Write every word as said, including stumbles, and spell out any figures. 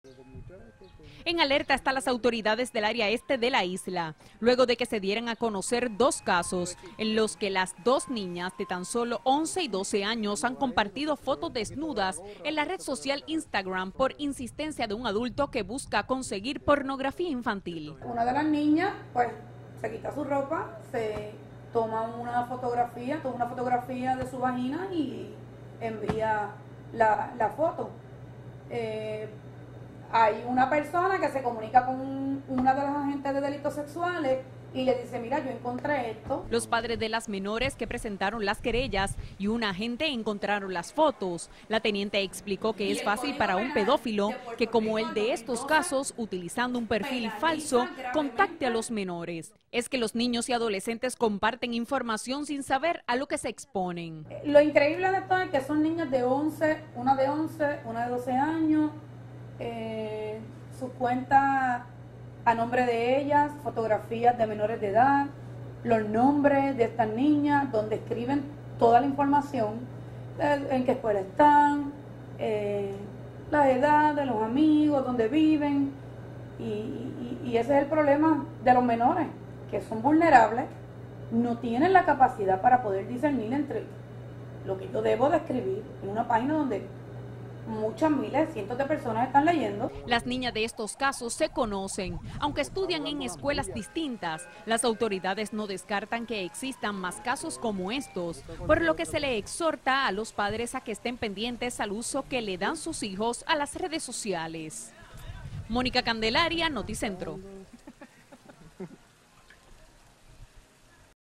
En alerta están las autoridades del área este de la isla, luego de que se dieran a conocer dos casos en los que las dos niñas de tan solo once y doce años han compartido fotos desnudas en la red social Instagram por insistencia de un adulto que busca conseguir pornografía infantil. Una de las niñas, pues, se quita su ropa, se toma una fotografía, toma una fotografía de su vagina y envía la, la foto. Eh, Hay una persona que se comunica con una de las agentes de delitos sexuales y le dice, mira, yo encontré esto. Los padres de las menores que presentaron las querellas y un agente encontraron las fotos. La teniente explicó que es fácil para un pedófilo que, como el de estos casos, utilizando un perfil falso, contacte a los menores. Es que los niños y adolescentes comparten información sin saber a lo que se exponen. Lo increíble de esto es que son niñas de once, una de once, una de doce años, eh, sus cuentas a nombre de ellas, fotografías de menores de edad, los nombres de estas niñas, donde escriben toda la información, eh, en qué escuela están, eh, la edad de los amigos, dónde viven, y, y, y ese es el problema de los menores, que son vulnerables, no tienen la capacidad para poder discernir entre lo que yo debo de escribir en una página donde muchas miles, cientos de personas están leyendo. Las niñas de estos casos se conocen, aunque estudian en escuelas distintas. Las autoridades no descartan que existan más casos como estos, por lo que se le exhorta a los padres a que estén pendientes al uso que le dan sus hijos a las redes sociales. Mónica Candelaria, Noticentro.